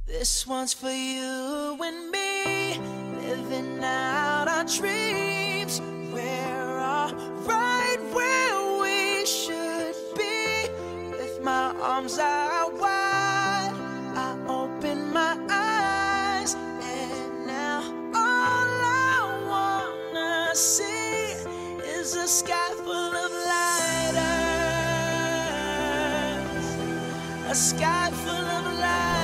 This one's for you and me, living out our dreams. We're all right where we should be. With my arms out wide, I open my eyes, and now all I wanna see is a sky full of lighters, a sky full of lighters.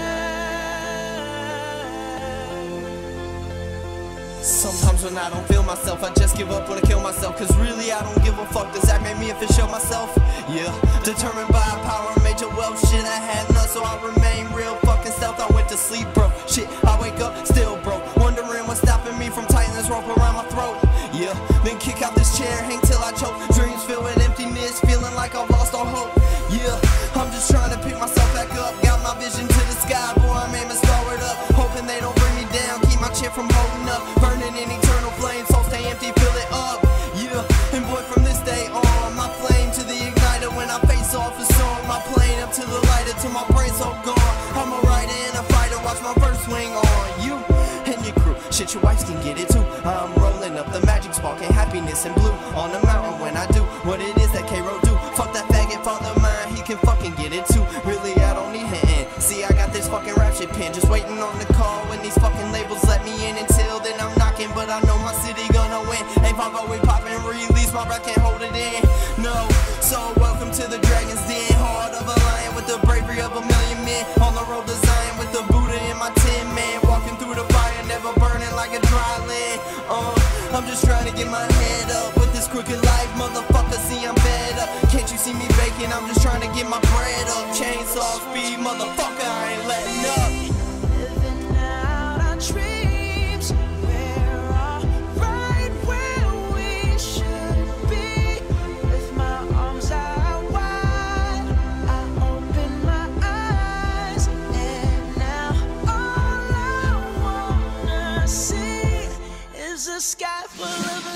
Sometimes when I don't feel myself, I just give up, wanna kill myself. Cause really I don't give a fuck, does that make me if it show myself? Yeah, determined by power, major wealth. Shit, I had none, so I remain real fucking stealth. I went to sleep, bro. Shit, I wake up, still broke, wondering what's stopping me from tightening this rope around my throat. Yeah, then kick out this chair, hang till I choke. Dreams filled with emptiness, feeling like I've lost all hope. Yeah, I'm just trying to pick myself back up. Got my vision to the sky, boy, I'm aiming forward up, hoping they don't bring me down, keep my chin from holding up. Burning in eternal flames, so stay empty, fill it up. Yeah, and boy, from this day on, my flame to the igniter. When I face off a song, my plane up to the lighter, till my brain so gone. I'm a rider and a fighter, watch my first swing on you and your crew. Shit, your wives can get it too. I'm rolling up the magic spark and happiness and blue on the mountain when I do what it is that K-Roll do. Fuck that faggot father of mine, he can fucking get it too. Really, I don't need him in. See, I got this fucking rap shit pin, just waiting on the call when these fucking labels let me in. Until then I'm knocking, but I know my city gonna win. A5 we poppin', release, my breath can't hold it in. No, so welcome to the Dragon's Den. Heart of a lion with the bravery of a million men. On the road to Zion with the Buddha in my tin man. Walking through the fire, never burning like a dry land. I'm just trying to get my head up with this crooked life, motherfucker. See, I'm fed up. Can't you see me baking? I'm just trying to get my bread up. Chainsaw speed, motherfucker, I ain't letting up. Living out our dreams, we're all right where we should be. With my arms out wide, I open my eyes, and now all I wanna see is a sky full of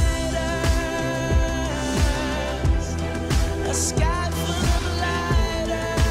lighters, a sky full of lighters.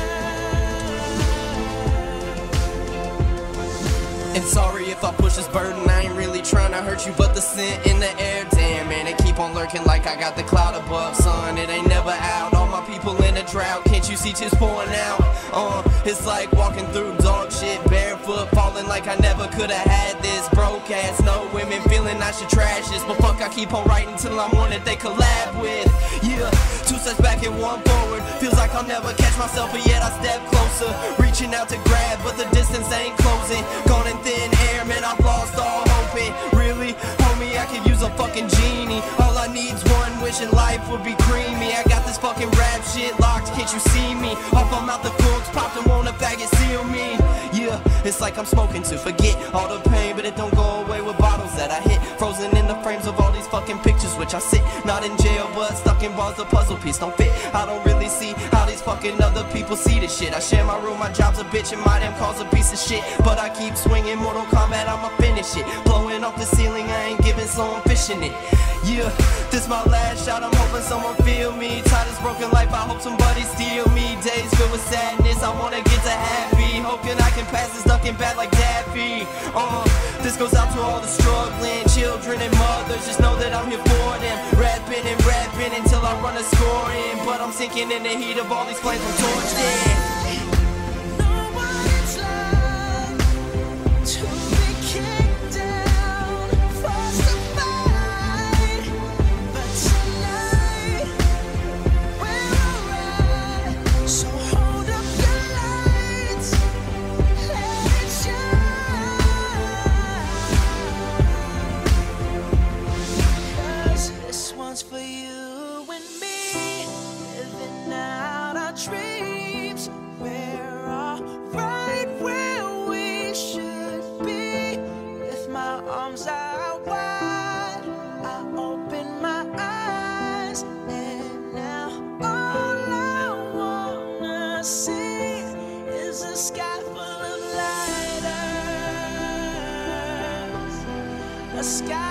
And sorry if I push this burden, I ain't really trying to hurt you, but the scent in the air, damn man, it keep on lurking like I got the cloud above, son. It ain't never out, all my people in a drought. Can't you see tears pouring out? It's like walking through dog shit, barefoot, falling like I never could've had this. Broke ass, no women, feeling I should trash this, but fuck, I keep on writing till I'm one that they collab with. Yeah, 2 steps back and 1 forward, feels like I'll never catch myself, but yet I step closer, reaching out to grab, but the distance ain't closing. Gone in thin air, man, I've lost all hoping. Really, homie, I could use a fucking genie. All I need's one wish and life would be creamy. I got this fucking rap shit locked, can't you see me? Off I'm out the corks, popped and won't a faggot seal me. Yeah, it's like I'm smoking to forget all the pain, but it don't go away with bottles that I hit. Frozen in the frames of all these fucking pictures, which I sit, not in jail, but stuck in bars, the puzzle piece don't fit. I don't really see how these fucking other people see this shit. I share my room, my job's a bitch, and my damn car's a piece of shit. But I keep swinging, Mortal Kombat, I'ma finish it. Blowing off the ceiling, I ain't giving, so I'm fishing it. Yeah, this my last shot, I'm hoping someone feel me. Tired of this broken life, I hope somebody steal me. Days filled with sadness, I wanna get to happy. Hoping I can pass this ducking bad like Daffy. This goes out to all the struggling children and mothers. Just know that I'm here for them, rapping and rapping until I run a score in. But I'm sinking in the heat of all these flames I'm torched in. For you and me, living out our dreams. We're all right where we should be. With my arms out wide, I open my eyes, and now all I wanna see is a sky full of lighters, a sky